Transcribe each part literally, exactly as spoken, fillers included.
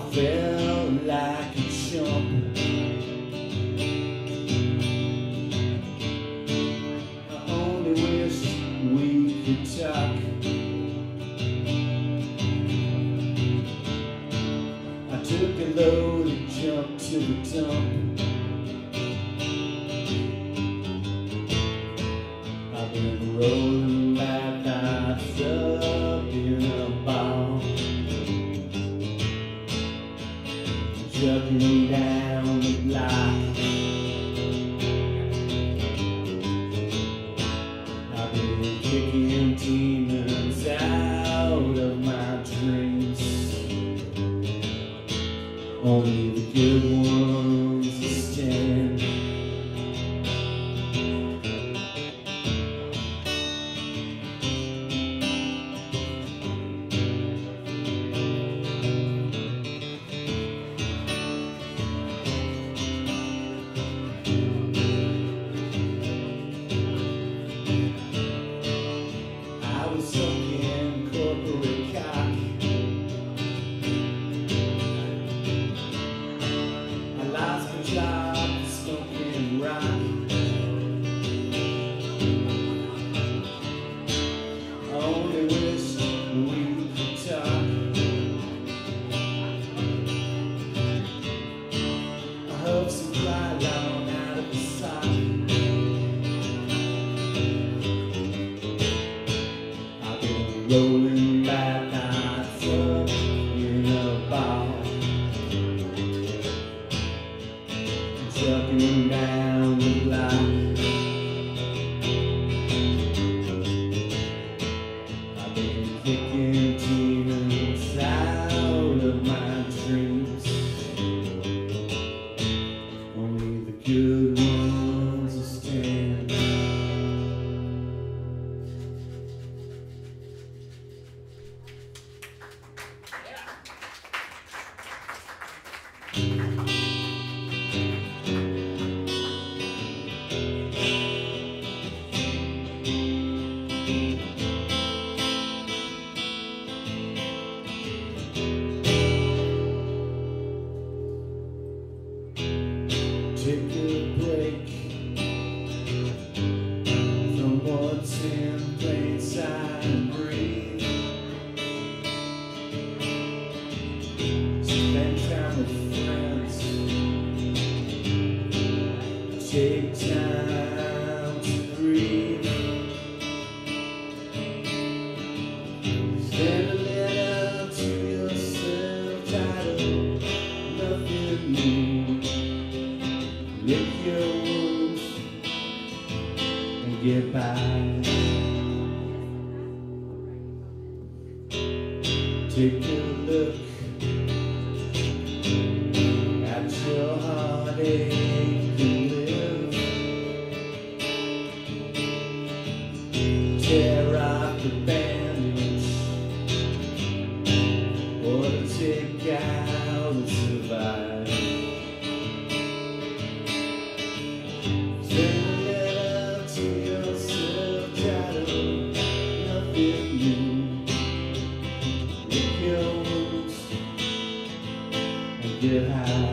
felt like a chump. I only wish we could talk. I took a load and jumped to the dump. I've been rolling my thoughts up in a ball, chugging down the block. I've been kicking demons out of my dreams. Only the good ones stand. Rolling back nights up in a ball, chugging down the block. I've been kicking demons out of my dreams. Only the good ones will stand. Take a break from what's in plain sight and breathe. Spend time with friends. Take time to breathe. Send a letter to yourself titled Nothing New. Lick your wounds and get by. Take a look at your heartache and live. Tear off the bandage or to take out and survive. Get high.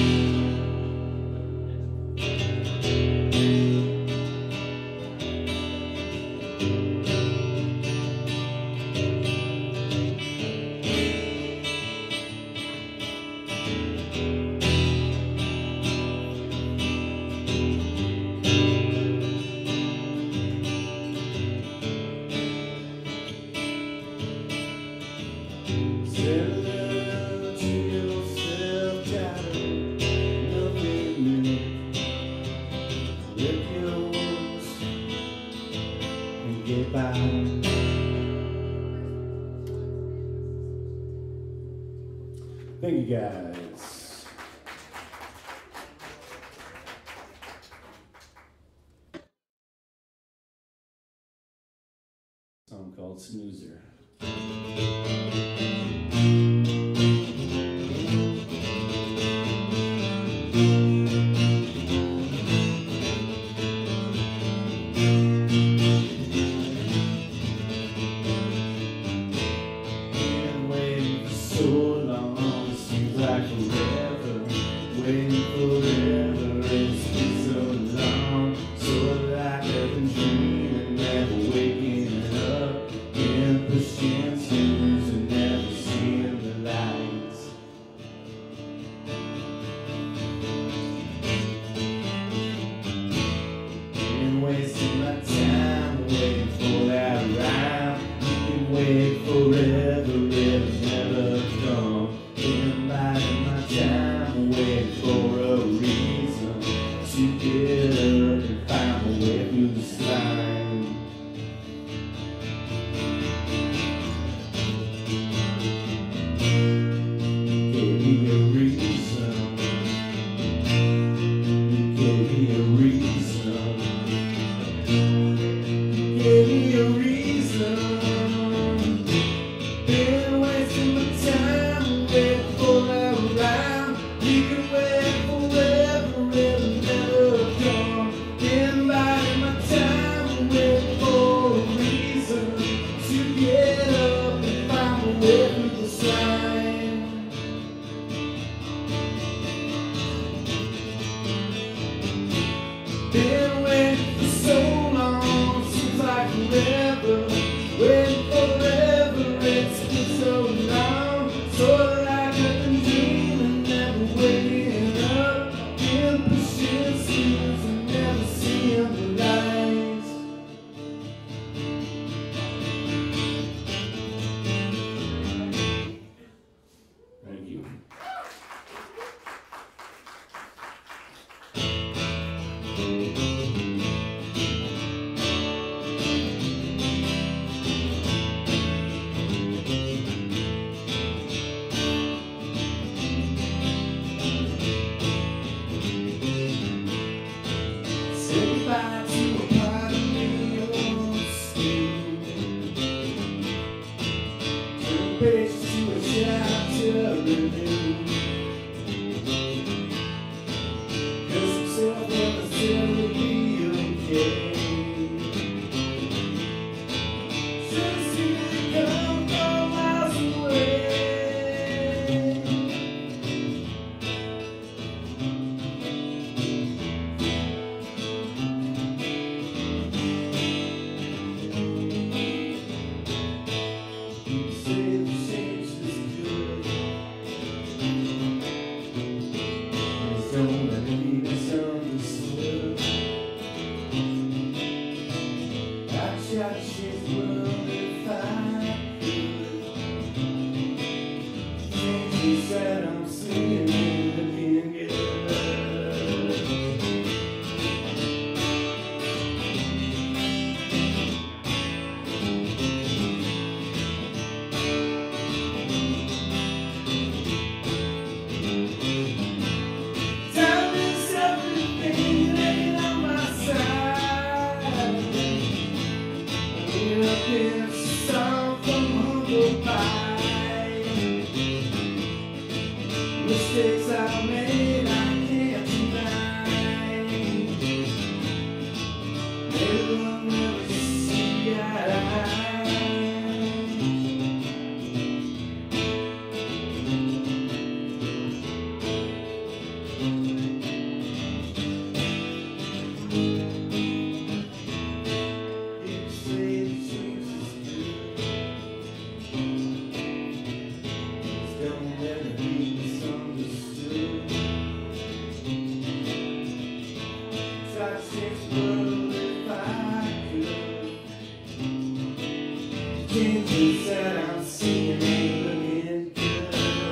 Get by. Thank you guys. A song called Snoozer. So long, seems like bitch to a chapter review. Cause himself never said would be okay. Since he come from miles away. Mistakes I made, I can't deny. Maybe we'll never see eye to eye. You say the change is good. Just don't let it be misunderstood. Try to change the world if I could. Changes that I'm seeing ain't looking good.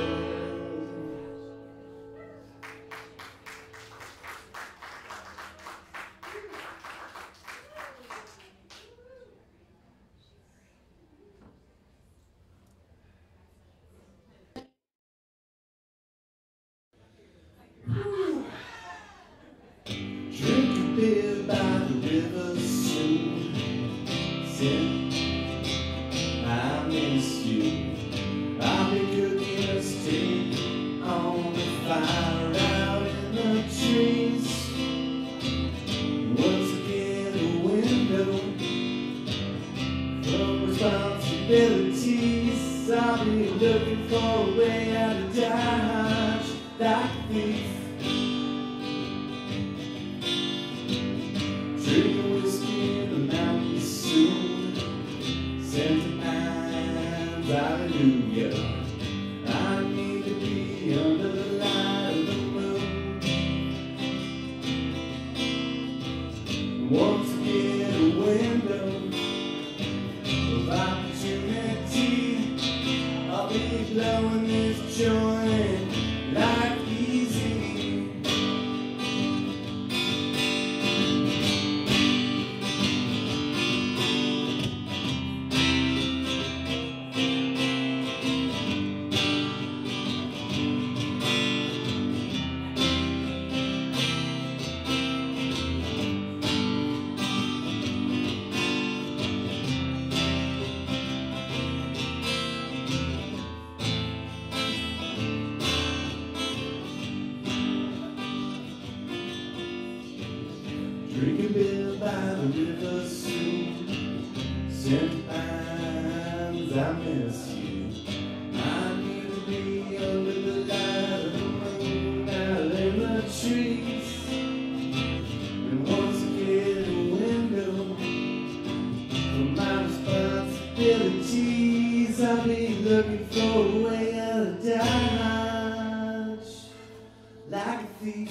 Drink a beer by the Riversong. Sit, I miss you. I'll be cooking a steak on the fire out in the trees. Once again, a window from responsibilities. I'll be looking for a way out of Dodge like a thief. Drinking whiskey in the mountains soon. Santa Anne's hallelujah. I need to be under the light of the moon. Once again, a window of opportunity. I'll be blowing this joint like easy. Drink a beer by the Riversong. Saint Anne's, I miss you. I need to be under the light of the moon out in the trees. And once again, a window for my responsibilities. I'll be looking for a way out of Dodge like a thief.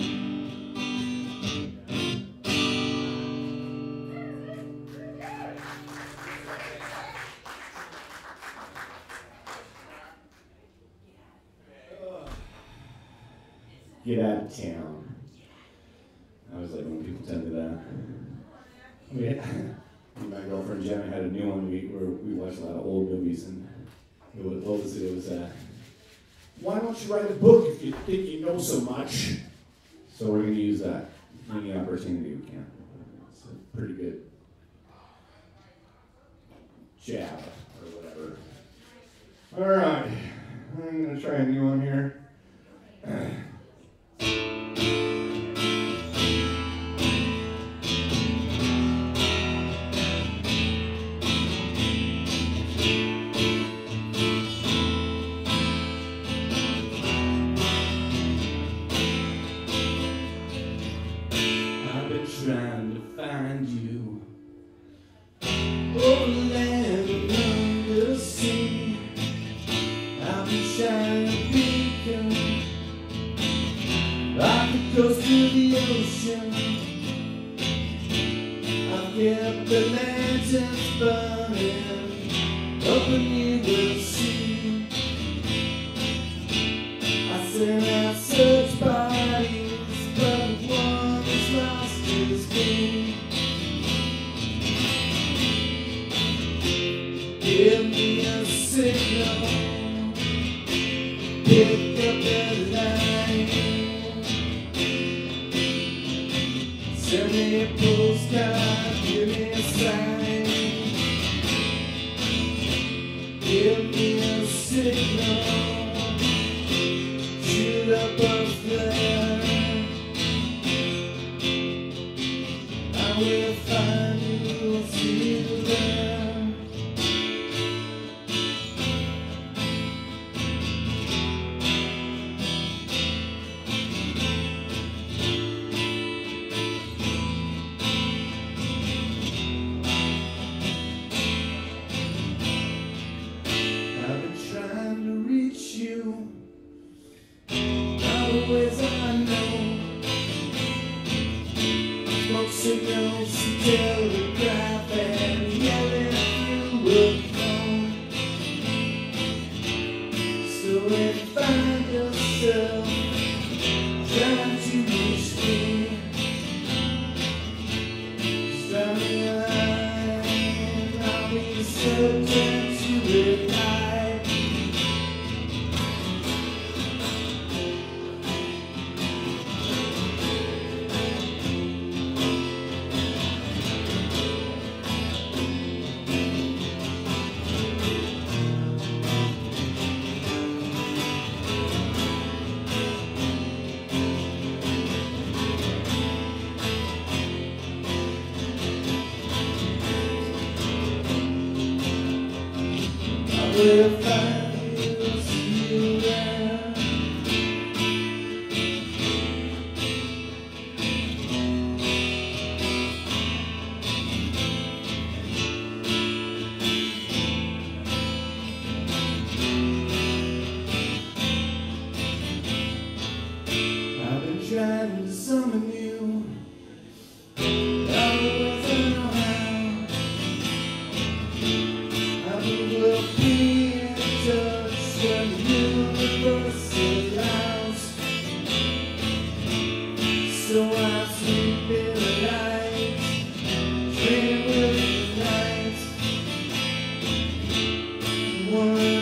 Get out of town. I was like when people tell me that. We had, my girlfriend Jenna had a new one. We were, we watched a lot of old movies, and it was, what was it? It was uh, why don't you write a book if you think you know so much? So we're going to use that any opportunity we can. It's a pretty good jab or whatever. All right, I'm gonna try a new one here. I've been trying to find you, Overland and Under Sea. I've been trying to beacon I could go to the ocean. I've kept the lanterns burning, hoping you will see. I sent out search parties, but the one that's lost is me. Give me a signal, pick up the line. Send me a postcard, give me a sign. Give me a signal, shoot up a flare. I will find you, see you there. Always I know, smoke signals and telegraph and yelling through a phone. So if you find yourself trying to reach me, just drop me a line, I'll be certain to reply. We'll find you, see you there. I've been trying to summon you, always I know how. I will be in touch when the universe allows. So I sleep in the night, dream with the night. One